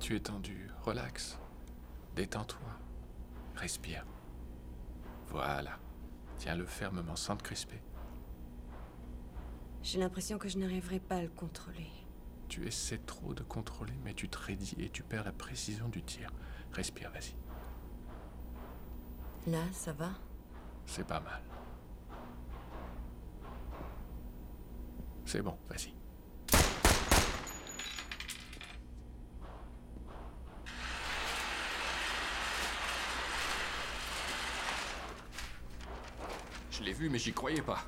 tu es tendu, relax. Détends-toi. Respire. Voilà. Tiens-le fermement sans te crisper. J'ai l'impression que je n'arriverai pas à le contrôler. Tu essaies trop de contrôler, mais tu te raidis et tu perds la précision du tir. Respire, vas-y. Là, ça va? C'est pas mal. C'est bon, vas-y. Je l'ai vu, mais j'y croyais pas.